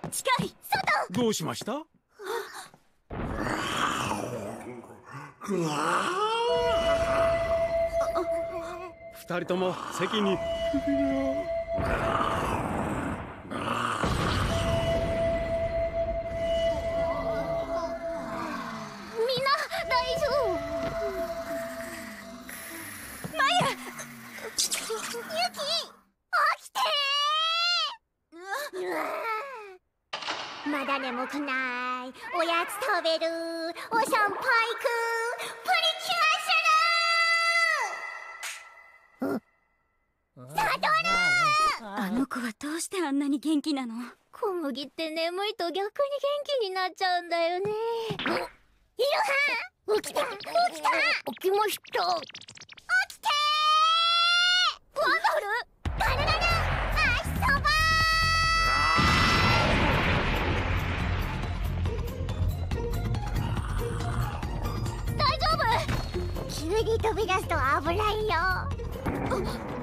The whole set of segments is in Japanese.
近い。外。 どうしました？二人とも席に。 まだ眠くない。おやつ食べる。お散歩行く。プリキュアする。サドル。 あの子はどうしてあんなに元気なの？ 小麦って眠いと逆に元気になっちゃうんだよね。いるは？起きた。起きました。起きてー。ワンダフル。ガルガル。足そば。急に飛び出すと危ないよ。この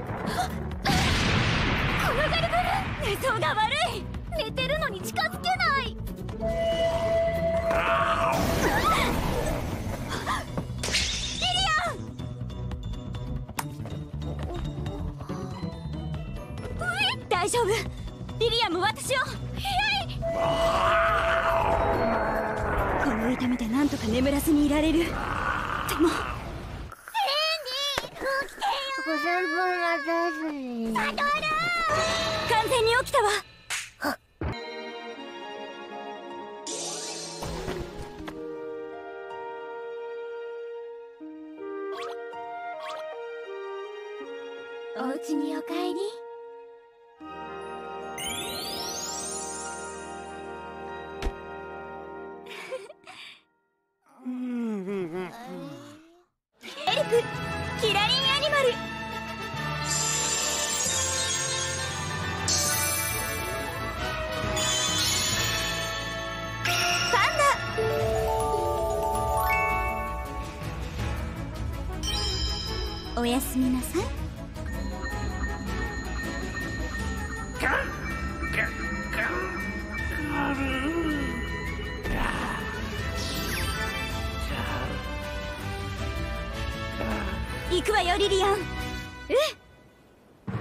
ガルガル、寝相が悪い。寝てるのに近づけない。リリアン。 大丈夫。リリアンも私を。この痛みでなんとか眠らずにいられる。でもサドル。 完全に起きたわ。 お家にお帰り。 エルプキラリンアニマル。おやすみなさい。行くわよリリアン。